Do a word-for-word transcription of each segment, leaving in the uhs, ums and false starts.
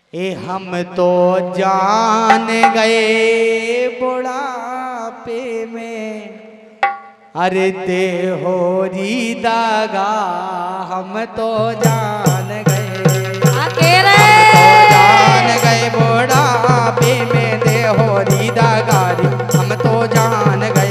ए हम तो जान गए बुढ़ापे में, अरे ते हो री दागा हम तो जान गए, जान गए बुढ़ापे में दे हो री दागारी हम तो जान गए।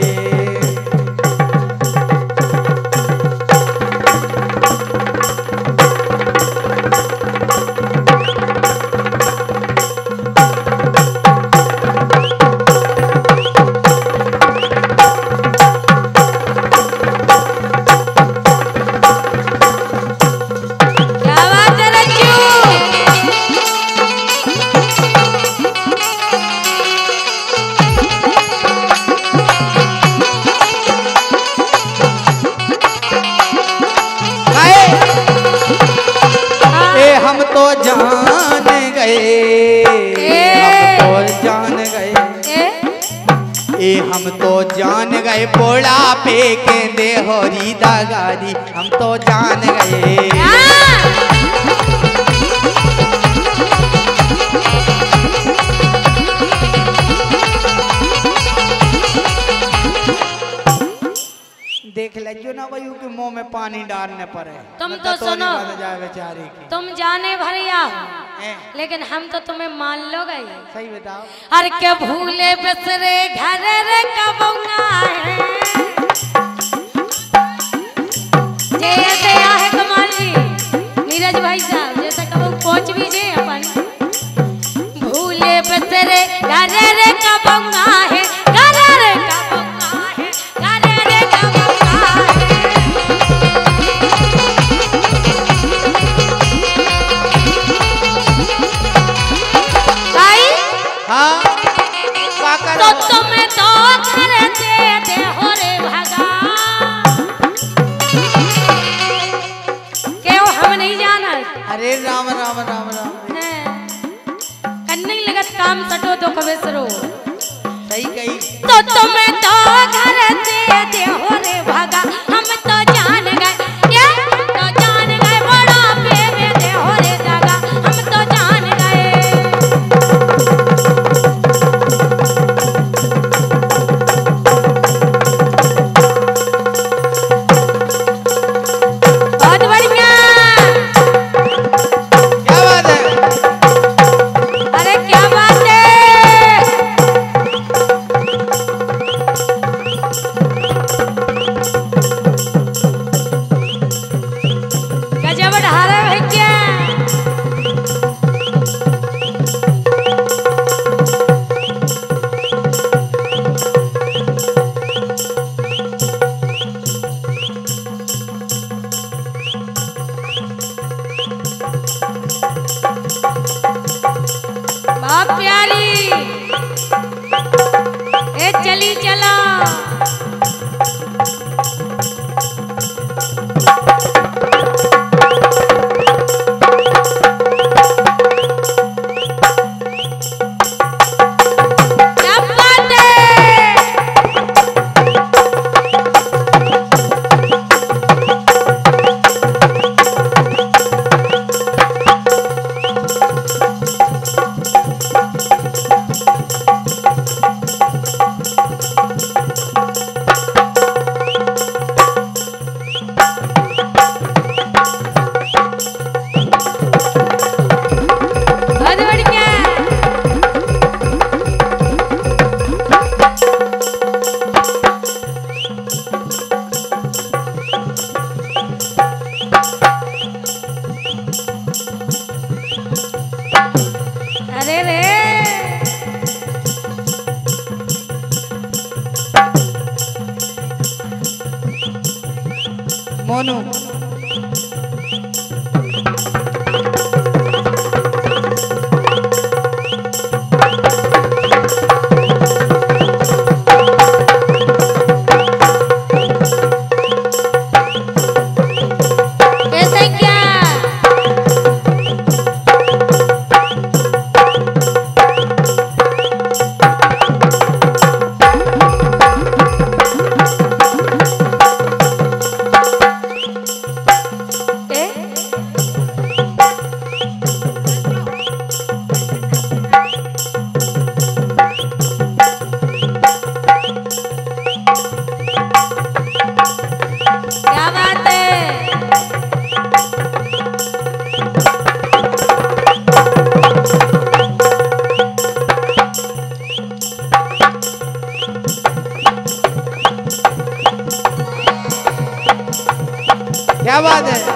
हम तो जान गए, हम तो जान गए, ए हम तो जान गए बुढ़ापे के दे हो री दागारी हम तो जान गए। देख लो ना वही के मुंह में पानी डालने पर है। तुम तो सुनो, तुम जाने भरिया लेकिन हम तो तुम्हें मान लो गई। सही बताओ। अरे के भूले बसरे घर रे कबंगा है, जैसे है कमाल जी नीरज भाई साहब जैसा कब पहुंच भी जे अपन भूले बसरे घर रे कबंगा है, घर रे कबंगा है, घर रे कबंगा है। भाई हाँ तो तुम्हें तो घर दे दे हो रे भगा, क्यों हम नहीं जाना। अरे राम राम राम राम कन्नी लगत काम सटो तो कबे सरो। सही कही। तो तुम्हें तो घर दे दे हो रे भगा हम तो जान गए, क्या तो जान गए बुढ़ापे में दे हो रे दागा हम तो जान गए। बहुत बढ़िया। क्या बात है? अरे क्या बात है? गजब ढा रहे भाई क्या? बाप प्यारी ए चली चला। क्या बात है? क्या बात है।